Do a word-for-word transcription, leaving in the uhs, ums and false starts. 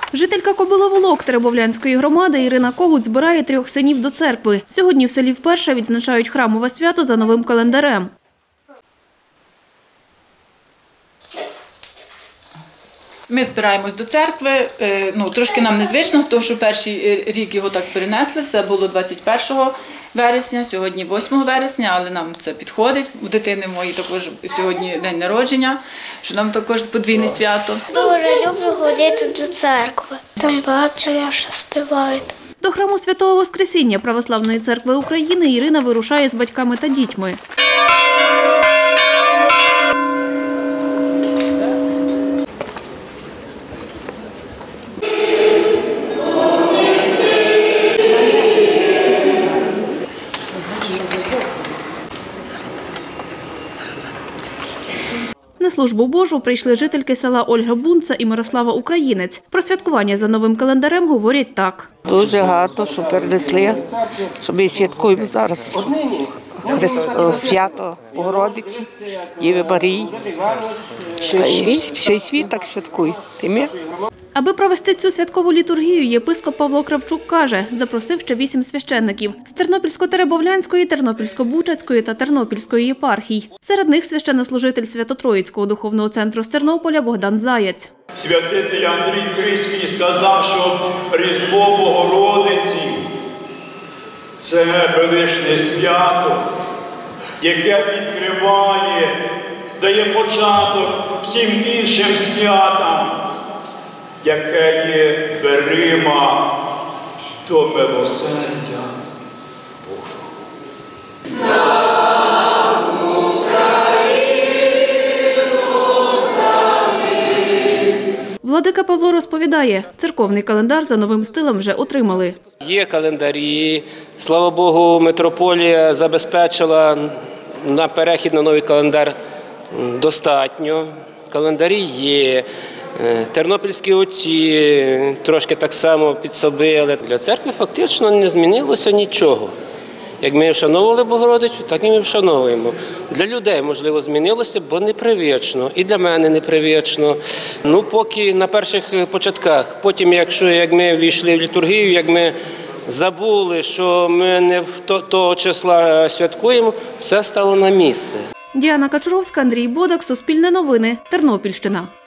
Жителька Кобиловолок Теребовлянської громади Ірина Когут збирає трьох синів до церкви. Сьогодні в селі вперше відзначають храмове свято за новим календарем. Ми збираємось до церкви, ну, трошки нам незвично, тому що перший рік його так перенесли, все було двадцять першого вересня, сьогодні восьмого вересня, але нам це підходить. У дитини моєї також сьогодні день народження, що нам також подвійне свято. Дуже люблю ходити до церкви, там багато наша співають. До храму Святого Воскресіння Православної церкви України Ірина вирушає з батьками та дітьми. На службу Божу прийшли жительки села Ольга Бунца і Мирослава Українець. Про святкування за новим календарем говорять так. Дуже гарно, що перенесли, що ми святкуємо зараз свято Богородиці, Діви Марії. Всій світ так святкує. Аби провести цю святкову літургію, єпископ Павло Кравчук каже, запросив ще вісім священників – з Тернопільсько-Теребовлянської, Тернопільсько-Бучацької та Тернопільської єпархій. Серед них священнослужитель Свято-Троїцького духовного центру з Тернополя Богдан Заєць. Святитель Андрій Крицький сказав, що Різдво Богородиці – це величне свято, яке відкриває, дає початок всім іншим святам, яке є дверима до милосердя Божого. Владика Павло розповідає, церковний календар за новим стилем вже отримали. Є календарі, слава Богу, митрополія забезпечила на перехід на новий календар достатньо. Календарі є. Тернопільські отці трошки так само підсобили. Для церкви фактично не змінилося нічого. Як ми вшановували Богородицю, так і ми вшановуємо. Для людей, можливо, змінилося, бо непривично. І для мене непривично. Ну, поки на перших початках. Потім, якщо як ми ввійшли в літургію, як ми забули, що ми не того числа святкуємо, все стало на місце. Діана Качуровська, Андрій Бодак, Суспільне новини, Тернопільщина.